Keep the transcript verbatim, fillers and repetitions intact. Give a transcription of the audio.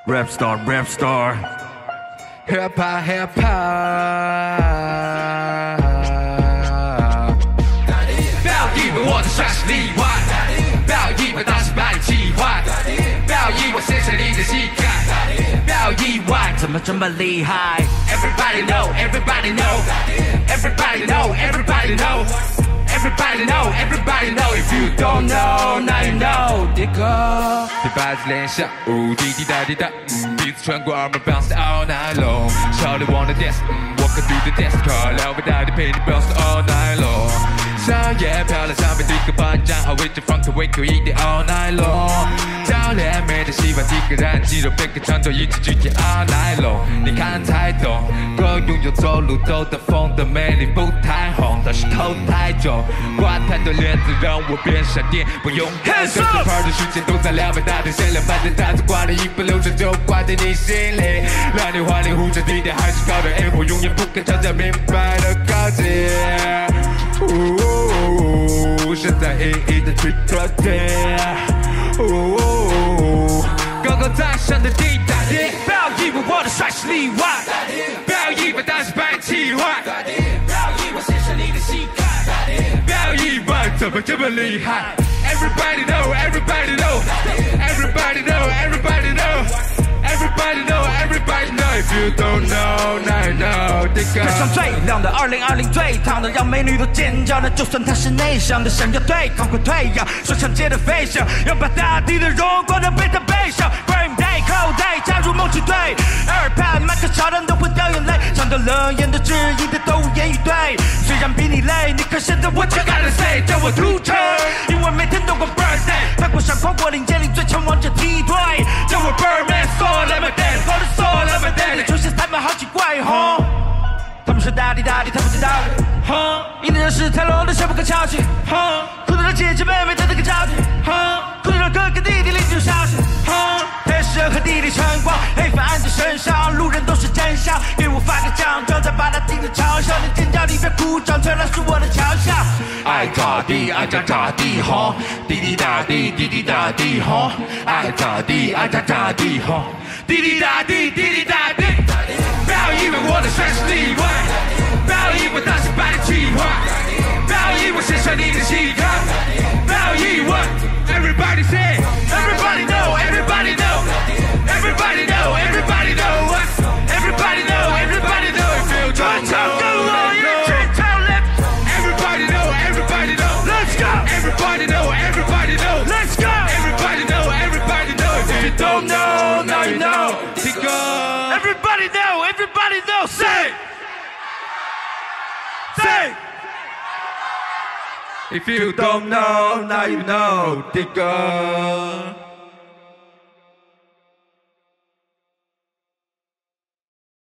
Rap star, rap star, hip hop, hip hop。不要以为我的帅是例外，不要以为当时把你气坏，不要以为献上你的膝盖，不要意外，怎么这么厉害 ？Everybody know, everybody know, everybody know, everybody know。Everybody know, everybody know. If you don't know, now you know. 迪哥，听拍子练一下午，滴滴答滴答，嗯，Beats穿过耳膜 bounce all night long。Shawty wanna dance，嗯，我可 do the dance card，两位大D陪你 bounce all night long。宵夜飘来香味，迪哥帮你占好位置，放开胃口一点 all night long。教练没得希望，帝哥让你肌肉变更强壮，一起举铁 all night long。你看才懂，哥拥有走路都带风的魅力，不太红，但是头太重。挂太多链子让我变闪电，不用开灯的party，视线都在两位大D，限量版的带钻挂历，一不留神就挂进你心里，让你花里胡哨低调还是高调 ，A货永远不敢嘲笑名牌的高级。神采奕奕的D大帝，高高在上的D大帝，不要以为我的帅是例外，不要以为当时把你气坏，不要以为献上你的膝盖，不要意外，怎么这么厉害 ？Everybody know, everybody know, everybody know, everybody know, everybody know, everybody know. If you don't know, now you know. 歌上最亮的，二零二零最烫的，让美女都尖叫的，就算她是内向的，想要对抗快退呀，说唱界的飞翔，要把大地的荣光都被她背上。D KOZAY 加入梦奇队，耳畔麦克乔丹都会掉眼泪，唱到冷眼的质疑的都无言以对。虽然比你累，你可现在我却 gotta say， 叫我屠城，因为每天都过 birthday， 翻过山跨过岭，建立最强王者梯队，叫我 Birdman，Soul like my dad， 我的 Soul like my dad， 出现他们好奇怪吼。他们说大地大地，他不知道，哼，赢的人是太 low 的，谁不可瞧起，哼，苦的让姐姐妹妹都这个着急，哼，苦的让哥哥弟弟邻居消息，哼，天使和地理晨光，黑粉按在身上，路人都是真相，给我发个奖状，再把它钉在墙上，你尖叫你别鼓掌，全来是我的强项，爱咋地爱咋咋地吼，滴滴答滴滴滴答滴吼，爱咋地爱咋咋地吼，滴滴答滴滴滴答滴。不要以为我的帅是例外，不要以为当时把你气坏，不要以为献上你的膝盖，不要以为 Everybody say, everybody know, everybody know, everybody know, everybody know, everybody know, everybody know. If you don't know, everybody know, everybody know. Let's go. Everybody know, everybody know. Let's go. Everybody know, everybody know. If you don't know, now you know. Everybody know, everybody know. Say, say. If you don't know, now you know. D哥。